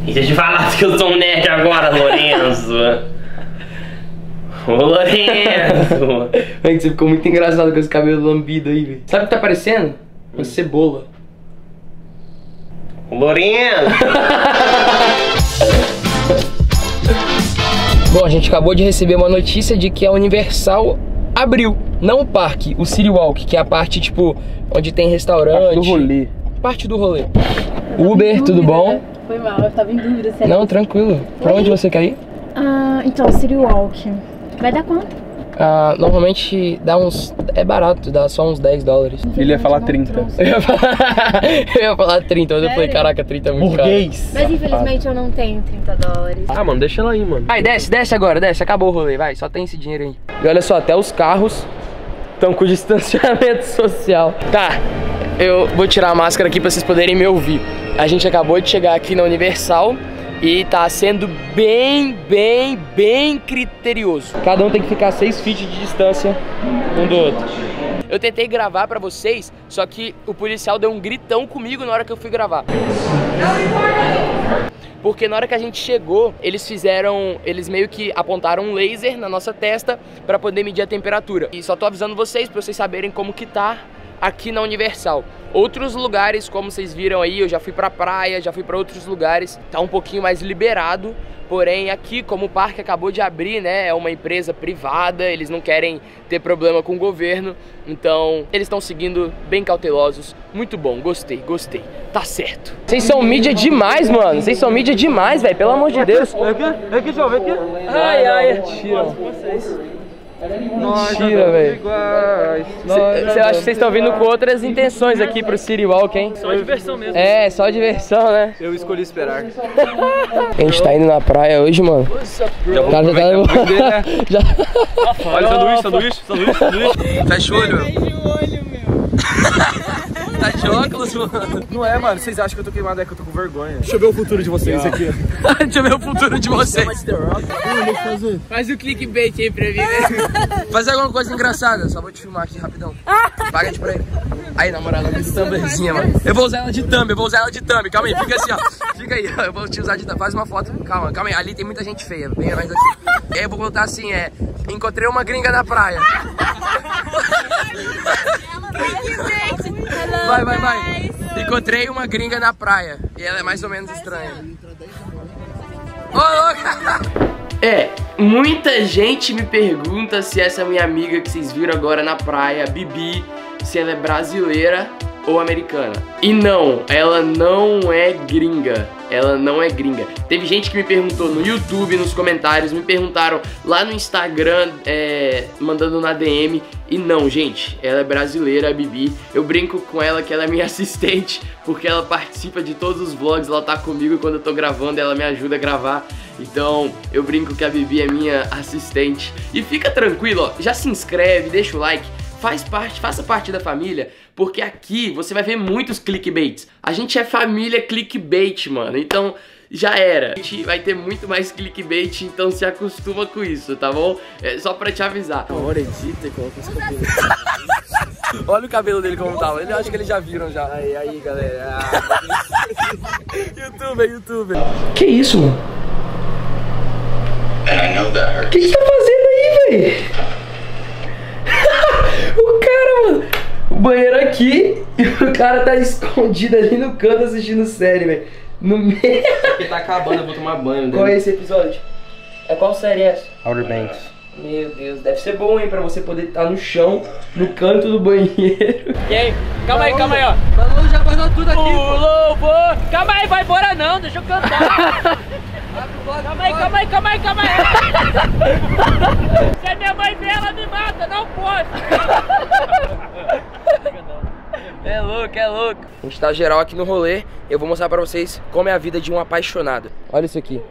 E deixa eu falar que eu sou um nerd agora, Lourenço. Ô, Lourenço. Véi, você ficou muito engraçado com esse cabelo lambido aí, velho. Sabe o que tá parecendo? Uma cebola. Ô, Lourenço. Bom, a gente acabou de receber uma notícia de que a Universal abriu. Não o parque, o City Walk, que é a parte, tipo, onde tem restaurante. Parte do rolê. Parte do rolê. Uber, tudo bom? Foi mal, eu tava em dúvida. Sério. Não, tranquilo. Pra onde você quer ir? Então, City Walk. Vai dar quanto? Normalmente dá uns... É barato, dá só uns 10 dólares. Ele ia falar 30. Eu ia falar 30, mas eu falei, caraca, 30 é muito caro. Burguês. Mas infelizmente eu não tenho 30 dólares. Ah, mano, deixa ela aí, mano. Vai, desce agora, desce. Acabou o rolê, vai. Só tem esse dinheiro aí. E olha só, até os carros estão com distanciamento social. Tá, eu vou tirar a máscara aqui pra vocês poderem me ouvir. A gente acabou de chegar aqui na Universal e tá sendo bem criterioso. Cada um tem que ficar 6 feet de distância um do outro. Eu tentei gravar pra vocês, só que o policial deu um gritão comigo na hora que eu fui gravar. Porque na hora que a gente chegou, eles meio que apontaram um laser na nossa testa pra poder medir a temperatura. E só tô avisando vocês, pra vocês saberem como que tá aqui na Universal. Outros lugares, como vocês viram aí, eu já fui pra praia, já fui pra outros lugares, tá um pouquinho mais liberado. Porém aqui, como o parque acabou de abrir, né, é uma empresa privada, eles não querem ter problema com o governo, então eles estão seguindo bem cautelosos. Muito bom, gostei, tá certo. Vocês são mídia demais, mano, vocês são mídia demais, velho, pelo amor de Deus. Vem aqui, João, vem aqui. Ai, tira. Mentira, velho. Você acha que vocês estão vindo com outras intenções aqui pro City Walk, hein? Só diversão mesmo. É, só diversão, né? Eu escolhi esperar. A gente tá indo na praia hoje, mano. O cara já tá... Olha, sanduíche. Fecha o olho, meu. Tá de óculos, mano? Não é, mano. Vocês acham que eu tô queimado? É que eu tô com vergonha. Deixa eu ver o futuro de vocês aqui. Deixa eu ver o futuro de vocês. Faz o clickbait aí pra mim, né? Faz alguma coisa engraçada. Só vou te filmar aqui rapidão. Paga de pra ele. Aí, na moral, ela é de thumbzinha, mano. Eu vou usar ela de thumb, Calma aí, fica assim, ó. Fica aí, eu vou te usar de thumb. Faz uma foto. Calma aí. Ali tem muita gente feia. Vem mais aqui. Aí eu vou botar assim, encontrei uma gringa na praia. Vai. Encontrei uma gringa na praia. E ela é mais ou menos estranha. Ô, louca! Muita gente me pergunta se essa minha amiga que vocês viram agora na praia, Bibi, se ela é brasileira ou americana. E não, ela não é gringa. Ela não é gringa. Teve gente que me perguntou no YouTube, nos comentários, me perguntaram lá no Instagram, mandando na DM. E não, gente, ela é brasileira, a Bibi. Eu brinco com ela que ela é minha assistente, porque ela participa de todos os vlogs, ela tá comigo quando eu tô gravando, ela me ajuda a gravar. Então eu brinco que a Bibi é minha assistente. E fica tranquilo, ó, já se inscreve, deixa o like, faça parte da família, porque aqui você vai ver muitos clickbaits. A gente é família clickbait, mano, então já era. A gente vai ter muito mais clickbait, então se acostuma com isso, tá bom? É só pra te avisar. Agora edita e coloca esse cabelo. Olha o cabelo dele como tá, eu acho que eles já viram já. Aí, galera. YouTuber. Que isso, mano? O que você tá fazendo aí, velho? O cara, mano, o banheiro aqui e o cara tá escondido ali no canto assistindo série, velho. No meio. Porque tá acabando, eu vou tomar banho. Qual é esse episódio? Qual série é essa? Outer Banks. Meu Deus, deve ser bom, hein, pra você poder estar no chão, no canto do banheiro. E aí? Calma aí, ó. Falou, já guardou tudo aqui. Louvor! Calma aí, vai embora não, deixa eu cantar. Calma aí. Se a minha mãe ver, ela me mata, não pode. É louco. A gente tá geral aqui no rolê. Eu vou mostrar pra vocês como é a vida de um apaixonado. Olha isso aqui.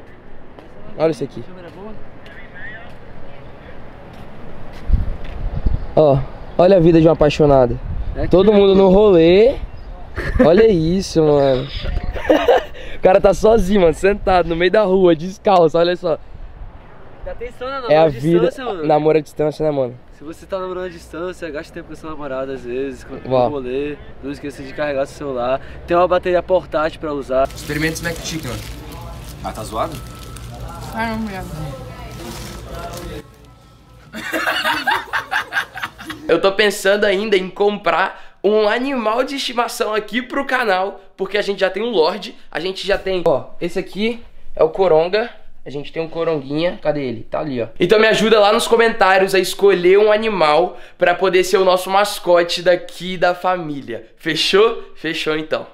Ó, olha a vida de um apaixonado. Todo mundo no rolê. Olha isso, mano. O cara tá sozinho, mano, sentado no meio da rua, descalço, olha só. Dá atenção, né? É a vida, namoro à distância, né, mano? Se você tá namorando à distância, gaste tempo com seu namorado às vezes, quando no rolê, não esqueça de carregar seu celular. Tem uma bateria portátil pra usar. Experimenta esse McChicken, mano. Ah, tá zoado? Ai, não me Eu tô pensando ainda em comprar um animal de estimação aqui pro canal, porque a gente já tem um Lorde, a gente já tem... Ó, esse aqui é o Coronga, a gente tem um Coronguinha, cadê ele? Tá ali, ó. Então me ajuda lá nos comentários a escolher um animal pra poder ser o nosso mascote daqui da família. Fechou? Fechou então.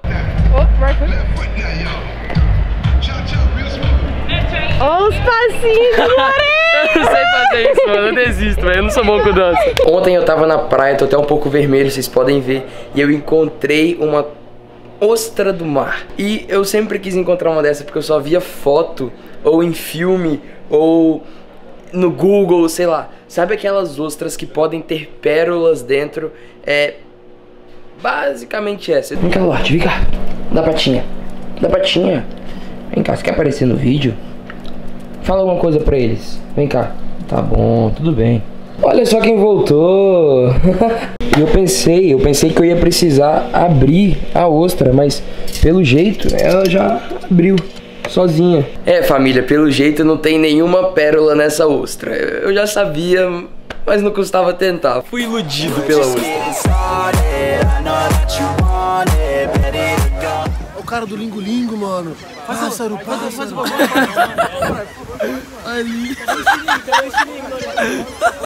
Olha os passinhos do Lourenço! Eu não sei fazer isso, mano, eu desisto, velho, eu não sou bom com dança. Ontem eu tava na praia, tô até um pouco vermelho, vocês podem ver, e eu encontrei uma ostra do mar. E eu sempre quis encontrar uma dessa, porque eu só via foto, ou em filme, ou no Google, sei lá. Sabe aquelas ostras que podem ter pérolas dentro? É basicamente essa. Vem cá, Lorde, vem cá. Dá patinha. Dá patinha. Vem cá, você quer aparecer no vídeo? Fala alguma coisa pra eles. Vem cá. Tá bom, tudo bem. Olha só quem voltou. Eu pensei que eu ia precisar abrir a ostra, mas pelo jeito ela já abriu sozinha. É, família, pelo jeito não tem nenhuma pérola nessa ostra. Eu já sabia, mas não custava tentar. Fui iludido pela ostra. O cara do Lingo Lingo, mano. Pássaro, pássaro. Ali.